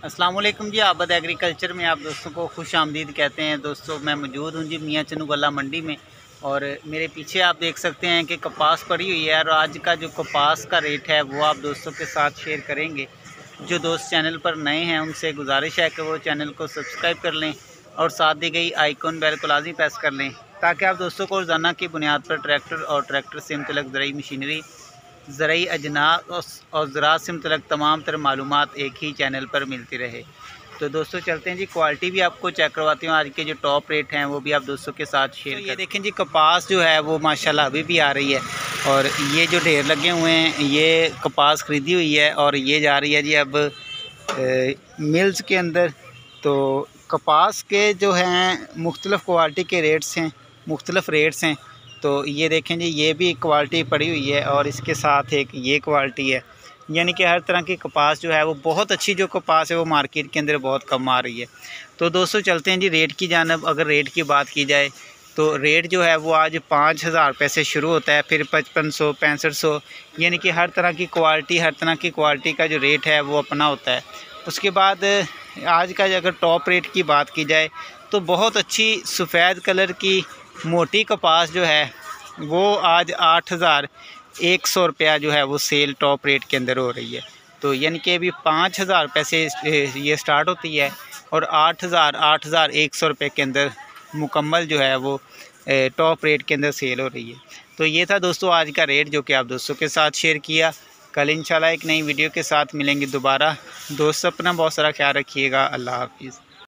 अस्सलाम वालेकुम जी। आबद एग्रीकल्चर में आप दोस्तों को खुश आमदीद कहते हैं। दोस्तों मैं मौजूद हूँ जी मियाँ चन्नू गल्ला मंडी में, और मेरे पीछे आप देख सकते हैं कि कपास पड़ी हुई है। और आज का जो कपास का रेट है वो आप दोस्तों के साथ शेयर करेंगे। जो दोस्त चैनल पर नए हैं उनसे गुजारिश है कि वो चैनल को सब्सक्राइब कर लें और साथ दी गई आइकॉन बेल को लाजमी प्रेस कर लें, ताकि आप दोस्तों को रोज़ाना की बुनियाद पर ट्रैक्टर और ट्रैक्टर से मुतल्लिक़ ज़राई मशीनरी, ज़राई अजनास और ज़राअत से मुतल्लिक़ तमाम तर मालूमात एक ही चैनल पर मिलती रहे। तो दोस्तों चलते हैं जी, क्वालिटी भी आपको चेक करवाती हूँ। आज के जो टॉप रेट हैं वो भी आप दोस्तों के साथ शेयर ये देखें जी, कपास जो है वो माशाल्लाह अभी भी आ रही है। और ये जो ढेर लगे हुए हैं ये कपास ख़रीदी हुई है और ये जा रही है जी अब मिल्स के अंदर। तो कपास के जो हैं मुख्तलिफ़ क्वालिटी के रेट्स हैं, मुख्तलिफ़ रेट्स हैं। तो ये देखें जी, ये भी क्वालिटी पड़ी हुई है और इसके साथ एक ये क्वालिटी है। यानी कि हर तरह की कपास जो है वो बहुत अच्छी जो कपास है वो मार्केट के अंदर बहुत कम आ रही है। तो दोस्तों चलते हैं जी रेट की जानब। अगर रेट की बात की जाए तो रेट जो है वो आज 5,000 रुपये से शुरू होता है, फिर 5500, 6500, यानी कि हर तरह की क्वालिटी का जो रेट है वो अपना होता है। उसके बाद आज का अगर टॉप रेट की बात की जाए तो बहुत अच्छी सफ़ेद कलर की मोटी कपास जो है वो आज 8,100 रुपया जो है वो सेल टॉप रेट के अंदर हो रही है। तो यानी कि अभी 5,000 रुपये से ये स्टार्ट होती है और 8,100 रुपये के अंदर मुकम्मल जो है वो टॉप रेट के अंदर सेल हो रही है। तो ये था दोस्तों आज का रेट जो कि आप दोस्तों के साथ शेयर किया। कल इंशाल्लाह एक नई वीडियो के साथ मिलेंगे दोबारा। दोस्त अपना बहुत सारा ख्याल रखिएगा। अल्लाह हाफिज़।